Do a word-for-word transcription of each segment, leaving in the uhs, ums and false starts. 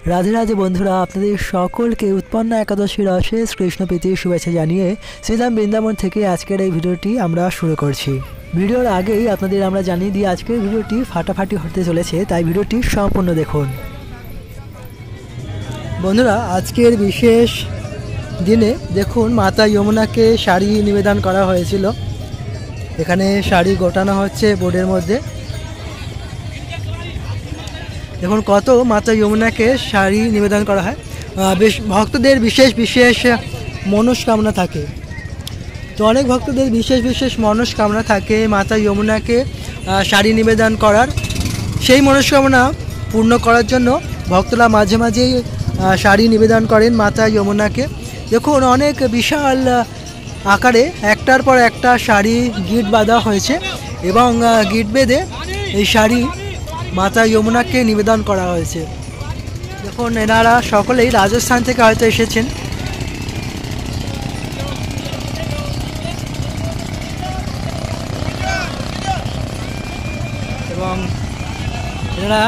রাধে রাধে বন্ধুরা, আপনাদের সকলকে উৎপন্ন একাদশীর অশেষ কৃষ্ণপ্রীতির শুভেচ্ছা জানিয়ে শ্রীধাম বৃন্দাবন থেকে আজকের এই ভিডিওটি আমরা শুরু করছি। ভিডিওর আগেই আপনাদের আমরা জানিয়ে দিই আজকের ভিডিওটি ফাটাফাটি হতে চলেছে, তাই ভিডিওটি সম্পূর্ণ দেখুন। বন্ধুরা, আজকের বিশেষ দিনে দেখুন মাতা যমুনাকে শাড়ি নিবেদন করা হয়েছিল। এখানে শাড়ি গোটানো হচ্ছে বোর্ডের মধ্যে। দেখুন কত মাতা যমুনাকে শাড়ি নিবেদন করা হয়। বেশ ভক্তদের বিশেষ বিশেষ মনস্কামনা থাকে, তো অনেক ভক্তদের বিশেষ বিশেষ মনস্কামনা থাকে মাতা যমুনাকে শাড়ি নিবেদন করার। সেই মনস্কামনা পূর্ণ করার জন্য ভক্তরা মাঝে মাঝেই শাড়ি নিবেদন করেন মাতা যমুনাকে। দেখুন অনেক বিশাল আকারে একটার পর একটা শাড়ি গিট বাঁধা হয়েছে এবং গিট বেঁধে এই শাড়ি মাতা যমুনাকে নিবেদন করা হয়েছে। দেখুন এনারা সকলেই রাজস্থান থেকে হয়তো এসেছেন। এবং এনারা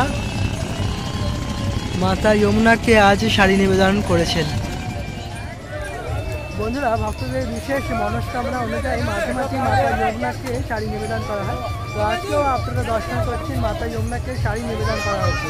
মাতা যমুনাকে আজ শাড়ি নিবেদন করেছেন। বন্ধুরা, ভক্তদের বিশেষ মনস্কামনা অনুযায়ী মাঝে মাঝে মাতা যমুনাকে শাড়ি নিবেদন করা হয়। তো আজকেও আপনারা দর্শন করছেন মাতা যমুনাকে শাড়ি নিবেদন করা হয়েছে।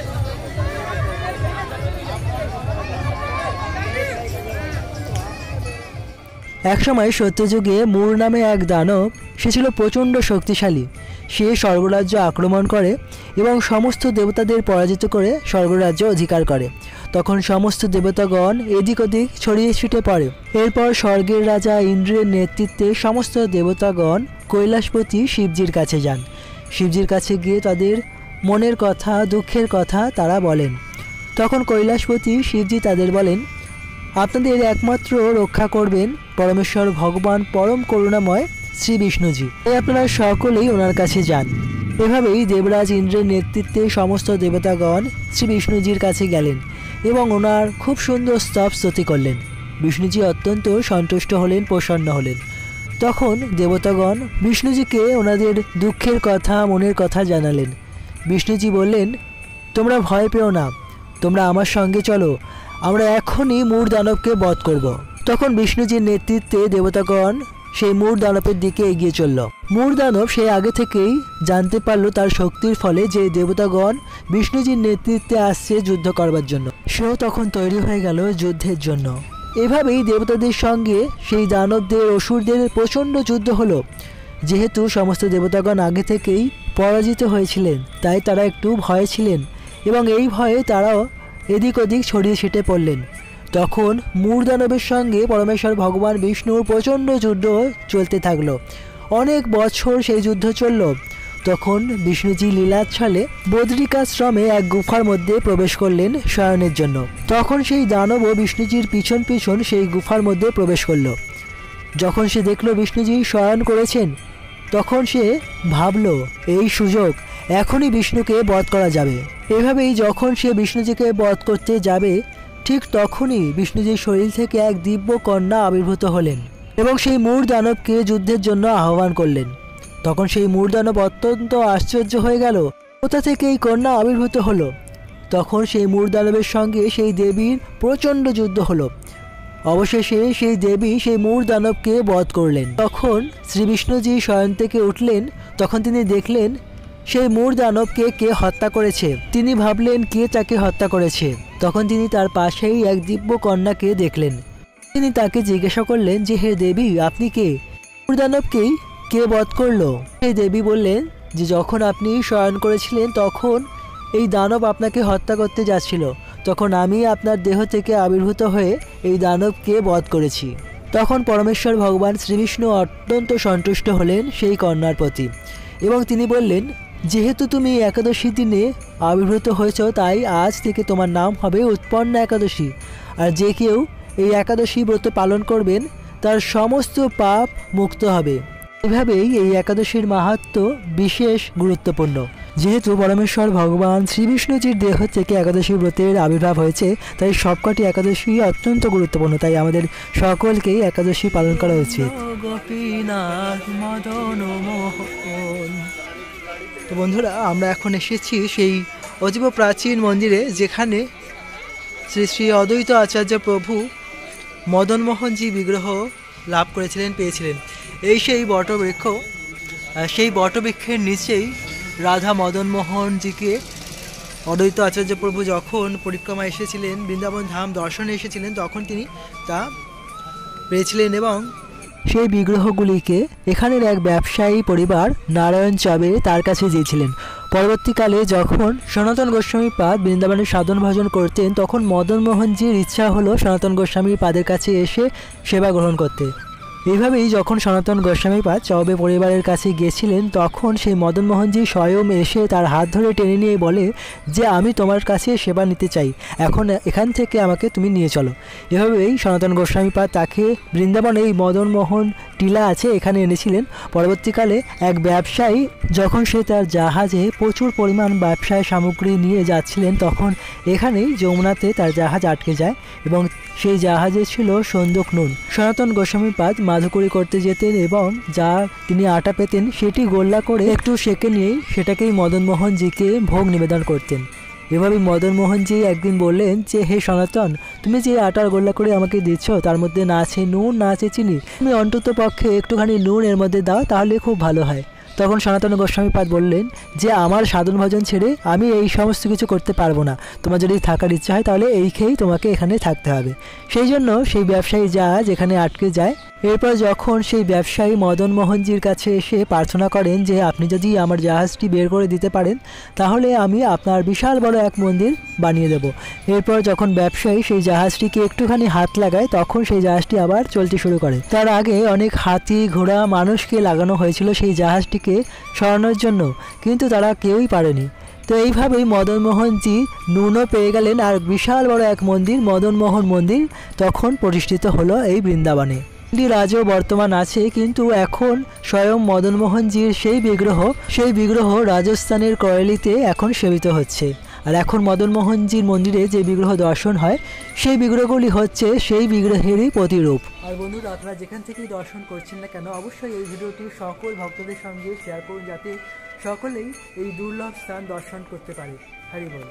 একসময় সত্যযুগে মূর নামে এক দানব, সে ছিল প্রচণ্ড শক্তিশালী। সে স্বর্গরাজ্য আক্রমণ করে এবং সমস্ত দেবতাদের পরাজিত করে স্বর্গরাজ্য অধিকার করে। তখন সমস্ত দেবতাগণ এদিক ওদিক ছড়িয়ে ছিটে পড়ে। এরপর স্বর্গের রাজা ইন্দ্রের নেতৃত্বে সমস্ত দেবতাগণ কৈলাসপতি শিবজির কাছে যান। শিবজির কাছে গিয়ে তাদের মনের কথা, দুঃখের কথা তারা বলেন। তখন কৈলাসপতি শিবজি তাদের বলেন, আপনাদের একমাত্র রক্ষা করবেন পরমেশ্বর ভগবান পরম করুণাময় শ্রী বিষ্ণুজি। তাই আপনারা সকলেই ওনার কাছে যান। এভাবেই দেবরাজ ইন্দ্রের নেতৃত্বে সমস্ত দেবতাগণ শ্রী বিষ্ণুজির কাছে গেলেন এবং ওনার খুব সুন্দর স্তব স্তুতি করলেন। বিষ্ণুজি অত্যন্ত সন্তুষ্ট হলেন, প্রসন্ন হলেন। তখন দেবতাগণ বিষ্ণুজিকে ওনাদের দুঃখের কথা, মনের কথা জানালেন। বিষ্ণুজি বললেন, তোমরা ভয় পেও না, তোমরা আমার সঙ্গে চলো, আমরা এখনই মূর দানবকে বধ করব। তখন বিষ্ণুজির নেতৃত্বে দেবতাগণ সেই মূর দানবের দিকে এগিয়ে চলল। মূর দানব সে আগে থেকেই জানতে পারলো তার শক্তির ফলে যে দেবতাগণ বিষ্ণুজির নেতৃত্বে আসছে যুদ্ধ করবার জন্য। সেও তখন তৈরি হয়ে গেল যুদ্ধের জন্য। এভাবেই দেবতাদের সঙ্গে সেই দানবদের, অসুরদের প্রচণ্ড যুদ্ধ হলো। যেহেতু সমস্ত দেবতাগণ আগে থেকেই পরাজিত হয়েছিলেন, তাই তারা একটু ভয়ে ছিলেন এবং এই ভয়ে তারাও এদিক ওদিক ছড়িয়ে ছিটে পড়লেন। তখন মূর দানবের সঙ্গে পরমেশ্বর ভগবান বিষ্ণুর প্রচণ্ড যুদ্ধ চলতে থাকলো। অনেক বছর সেই যুদ্ধ চলল। তখন বিষ্ণুজি লীলাচ্ছলে বদ্রিকাশ্রমে এক গুফার মধ্যে প্রবেশ করলেন শয়নের জন্য। তখন সেই দানবও বিষ্ণুজির পিছন পিছন সেই গুফার মধ্যে প্রবেশ করল। যখন সে দেখল বিষ্ণুজি শয়ন করেছেন, তখন সে ভাবল এই সুযোগ, এখনই বিষ্ণুকে বধ করা যাবে। এভাবেই যখন সে বিষ্ণুজিকে বধ করতে যাবে, ঠিক তখনই বিষ্ণুজির শরীর থেকে এক দিব্য কন্যা আবির্ভূত হলেন এবং সেই মূর দানবকে যুদ্ধের জন্য আহ্বান করলেন। তখন সেই মূর দানব অত্যন্ত আশ্চর্য হয়ে গেল, কোথা থেকে এই কন্যা আবির্ভূত হলো। তখন সেই মূর দানবের সঙ্গে সেই দেবীর প্রচণ্ড যুদ্ধ হলো। অবশেষে সেই দেবী সেই মূর দানবকে বধ করলেন। তখন শ্রী বিষ্ণুজি শয়ন থেকে উঠলেন। তখন তিনি দেখলেন সেই মূর দানবকে কে হত্যা করেছে। তিনি ভাবলেন কে তাকে হত্যা করেছে। তখন তিনি তার পাশেই এক দিব্য কন্যাকে দেখলেন। তিনি তাকে জিজ্ঞাসা করলেন যে, হে দেবী, আপনি কে? মূর দানবকেই কে বধ করলো? সেই দেবী বললেন যে, যখন আপনি শয়ন করেছিলেন তখন এই দানব আপনাকে হত্যা করতে যাচ্ছিল। তখন আমি আপনার দেহ থেকে আবির্ভূত হয়ে এই দানবকে বধ করেছি। তখন পরমেশ্বর ভগবান শ্রীবিষ্ণু অত্যন্ত সন্তুষ্ট হলেন সেই কন্যার প্রতি এবং তিনি বললেন, যেহেতু তুমি একাদশী দিনে আবির্ভূত হয়েছ, তাই আজ থেকে তোমার নাম হবে উৎপন্ন একাদশী। আর যে কেউ এই একাদশী ব্রত পালন করবেন তার সমস্ত পাপ মুক্ত হবে। এভাবেই এই একাদশীর মাহাত্ম্য বিশেষ গুরুত্বপূর্ণ। যেহেতু পরমেশ্বর ভগবান শ্রীবিষ্ণুজির দেহ থেকে একাদশী ব্রতের আবির্ভাব হয়েছে, তাই সবকটি একাদশী অত্যন্ত গুরুত্বপূর্ণ। তাই আমাদের সকলকেই একাদশী পালন করা উচিত। তো বন্ধুরা, আমরা এখন এসেছি সেই অতীব প্রাচীন মন্দিরে, যেখানে শ্রী শ্রী অদ্বৈত আচার্য প্রভু মদনমোহনজি বিগ্রহ লাভ করেছিলেন, পেয়েছিলেন। এই সেই বটবৃক্ষ, সেই বটবৃক্ষের নিচেই রাধা মদনমোহনজিকে অদ্বৈত আচার্য প্রভু যখন পরিক্রমা এসেছিলেন, বৃন্দাবন ধাম দর্শনে এসেছিলেন, তখন তিনি তা পেয়েছিলেন এবং সেই বিগ্রহগুলিকে এখানের এক ব্যবসায়ী পরিবার নারায়ণ চাবে তার কাছে দিয়েছিলেন। পরবর্তীকালে যখন সনাতন গোস্বামী পাদ বৃন্দাবনের সাধন ভজন করতেন, তখন মদনমোহনজির ইচ্ছা হলো সনাতন গোস্বামী পাদের কাছে এসে সেবা গ্রহণ করতে। এইভাবেই যখন সনাতন গোস্বামী পাদ চৌবে পরিবারের কাছে গিয়েছিলেন, তখন সেই মদনমোহনজি স্বয়ং এসে তার হাত ধরে টেনে নিয়ে বলে যে আমি তোমার কাছে সেবা নিতে চাই, এখন এখান থেকে আমাকে তুমি নিয়ে চলো। এভাবেই সনাতন গোস্বামী পাদ তাকে বৃন্দাবনে এই মদনমোহন টিলা আছে এখানে এনেছিলেন। পরবর্তীকালে এক ব্যবসায়ী যখন সে তার জাহাজে প্রচুর পরিমাণ ব্যবসায় সামগ্রী নিয়ে যাচ্ছিলেন, তখন এখানেই যমুনাতে তার জাহাজ আটকে যায় এবং সেই জাহাজে ছিল সন্দুক নুন। সনাতন গোস্বামী পাদ মাধুকরী করতে যেতেন এবং যা তিনি আটা পেতেন সেটি গোল্লা করে একটু সেঁকে নিয়েই সেটাকেই মদনমোহনজিকে ভোগ নিবেদন করতেন। এভাবে মদনমোহনজি একদিন বললেন যে হে সনাতন, তুমি যে আটার গোল্লা করে আমাকে দিচ্ছ তার মধ্যে না আছে নুন না আছে চিনি, তুমি অন্তত পক্ষে একটুখানি নুন এর মধ্যে দাও, তাহলে খুব ভালো হয়। তখন সনাতন গোস্বামী পাদ বললেন যে আমার সাধন ভজন ছেড়ে আমি এই সমস্ত কিছু করতে পারবো না, তোমার যদি থাকার ইচ্ছা হয় তাহলে এই খেয়েই তোমাকে এখানে থাকতে হবে। সেই জন্য সেই ব্যবসায়ী জাহাজ এখানে আটকে যায়। এরপর যখন সেই ব্যবসায়ী মদনমোহনজির কাছে এসে প্রার্থনা করেন যে আপনি যদি আমার জাহাজটি বের করে দিতে পারেন তাহলে আমি আপনার বিশাল বড় এক মন্দির বানিয়ে দেব। এরপর যখন ব্যবসায়ী সেই জাহাজটিকে একটুখানি হাত লাগায়, তখন সেই জাহাজটি আবার চলতে শুরু করে। তার আগে অনেক হাতি ঘোড়া মানুষকে লাগানো হয়েছিল সেই জাহাজটিকে সরানোর জন্য, কিন্তু তারা কেউই পারেনি। তো এইভাবেই মদনমোহনজি নুনও পেয়ে গেলেন আর বিশাল বড় এক মন্দির, মদনমোহন মন্দির, তখন প্রতিষ্ঠিত হলো এই বৃন্দাবনে। আজও বর্তমান আছে, কিন্তু এখন স্বয়ং মদনমোহনজির সেই বিগ্রহ সেই বিগ্রহ রাজস্থানের কয়লিতে এখন সেবিত হচ্ছে। আর এখন মদনমোহনজির মন্দিরে যে বিগ্রহ দর্শন হয় সেই বিগ্রহগুলি হচ্ছে সেই বিগ্রহেরই প্রতিরূপ। আর বন্ধুরা, আপনারা যেখান থেকেই দর্শন করছেন না কেন, অবশ্যই এই ভিডিওটি সকল ভক্তদের সঙ্গে শেয়ার করুন যাতে সকলেই এই দুর্লভ স্থান দর্শন করতে পারে। হরি বল।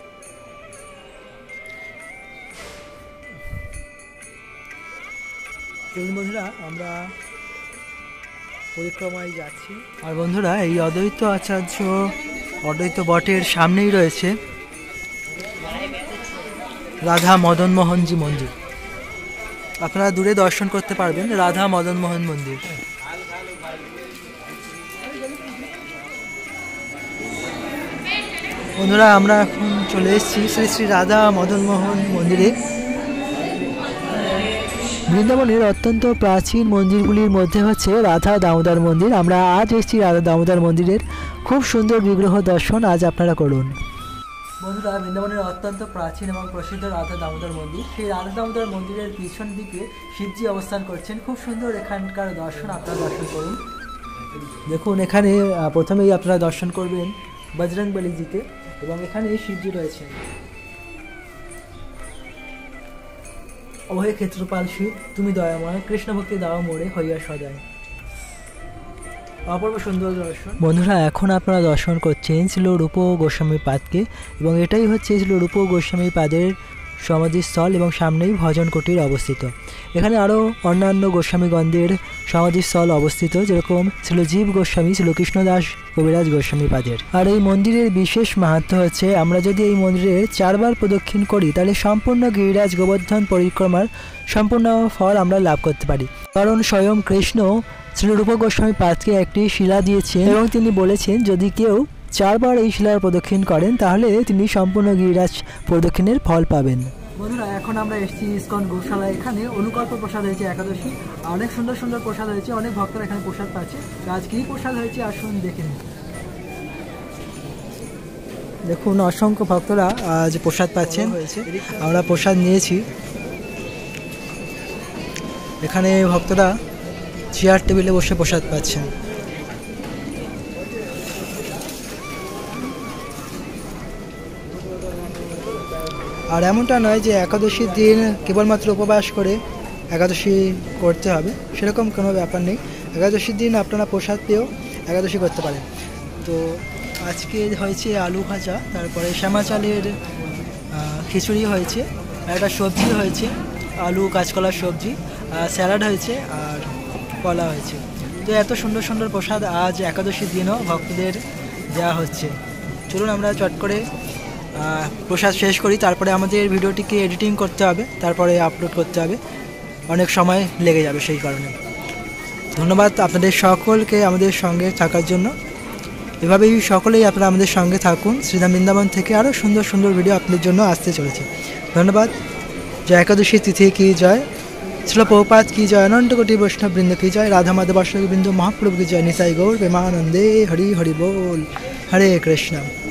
বন্ধুরা, আমরা পরিক্রমায় যাচ্ছি। আর বন্ধুরা, এই অদ্বৈত আচার্য অদ্বৈত বটের সামনেই রয়েছে রাধা মদনমোহনজি মন্দির। আপনারা দূরে দর্শন করতে পারবেন রাধা মদনমোহন মন্দির। বন্ধুরা, আমরা এখন চলে এসেছি শ্রী শ্রী রাধা মদনমোহন মন্দিরে। বৃন্দাবনের অত্যন্ত প্রাচীন মন্দিরগুলির মধ্যে হচ্ছে রাধা দামোদর মন্দির। আমরা আজ এসেছি রাধা দামোদর মন্দিরের। খুব সুন্দর বিগ্রহ দর্শন আজ আপনারা করুন। বন্ধুরা, বৃন্দাবনের অত্যন্ত প্রাচীন এবং প্রসিদ্ধ রাধা দামোদর মন্দির, সেই রাধা দামোদর মন্দিরের পিছন দিকে শিবজি অবস্থান করছেন। খুব সুন্দর এখানকার দর্শন আপনারা দর্শন করুন। দেখুন, এখানে প্রথমেই আপনারা দর্শন করবেন বজরংবলীজিকে এবং এখানে শিবজি রয়েছেন। ওহে ক্ষেত্রপাল শিব, তুমি দয়াময়, কৃষ্ণ ভক্তি দাও মোরে হইয়া সদায়। অপূর্ব সুন্দর দর্শন। বন্ধুরা, এখন আপনারা দর্শন করছেন ছিল রূপ গোস্বামী পাদকে এবং এটাই হচ্ছে ছিল রূপ গোস্বামী পাদের সমাধিস্থল এবং সামনেই ভজন কুটির অবস্থিত। এখানে আরও অন্যান্য গোস্বামীগণদের সমাধিস্থল অবস্থিত, যেরকম ছিল জীব গোস্বামী, ছিল কৃষ্ণদাস কবিরাজ গোস্বামী পাদের। আর এই মন্দিরের বিশেষ মাহাত্ম্য হচ্ছে আমরা যদি এই মন্দিরের চারবার প্রদক্ষিণ করি তাহলে সম্পূর্ণ গিরিরাজ গোবর্ধন পরিক্রমার সম্পূর্ণ ফল আমরা লাভ করতে পারি। কারণ স্বয়ং কৃষ্ণ শ্রী রূপ গোস্বামী পাদকে একটি শিলা দিয়েছেন এবং তিনি বলেছেন যদি কেউ চারবার এই শিলার প্রদক্ষিণ করেন তাহলে তিনি সম্পূর্ণ গিরিরাজ প্রদক্ষিণের ফল পাবেন। বন্ধুরা, এখন আমরা এসেছি ইসকন গোশালা। এখানে অনুকল্প প্রসাদ হয়েছে একাদশী, অনেক সুন্দর সুন্দর প্রসাদ হয়েছে, অনেক ভক্তরা এখানে প্রসাদ পাচ্ছে। আজ কী প্রসাদ হয়েছে আসুন দেখে নিন। দেখুন, অসংখ্য ভক্তরা আজ প্রসাদ পাচ্ছেন। আমরা প্রসাদ নিয়েছি। এখানে ভক্তরা চেয়ার টেবিলে বসে প্রসাদ পাচ্ছেন। আর এমনটা নয় যে একাদশীর দিন কেবলমাত্র উপবাস করে একাদশী করতে হবে, সেরকম কোনো ব্যাপার নেই। একাদশীর দিন আপনারা প্রসাদ পেয়েও একাদশী করতে পারেন। তো আজকে হয়েছে আলু ভাজা, তারপরে শ্যামা চালের খিচুড়ি হয়েছে, একটা সবজি হয়েছে, আলু কাঁচকলার সবজি, স্যালাড হয়েছে আর কলা হয়েছে। তো এত সুন্দর সুন্দর প্রসাদ আজ একাদশীর দিনও ভক্তদের দেওয়া হচ্ছে। চলুন আমরা চট করে প্রসাদ শেষ করি, তারপরে আমাদের ভিডিওটিকে এডিটিং করতে হবে, তারপরে আপলোড করতে হবে, অনেক সময় লেগে যাবে সেই কারণে। ধন্যবাদ আপনাদের সকলকে আমাদের সঙ্গে থাকার জন্য। এভাবেই সকলেই আপনারা আমাদের সঙ্গে থাকুন। শ্রীধাম বৃন্দাবন থেকে আরও সুন্দর সুন্দর ভিডিও আপনাদের জন্য আসতে চলেছে। ধন্যবাদ। জয় একাদশী তিথি কি জয়, শিল প্রভুপাদ কি জয়, অনন্ত কোটি বৈষ্ণব বৃন্দ কি জয়, রাধা মাধব বৈষ্ণব বৃন্দ মহাপ্রভু কি জয়, নিতাই গৌর প্রেমানন্দে, হরি হরি बोल, हरे कृष्ण।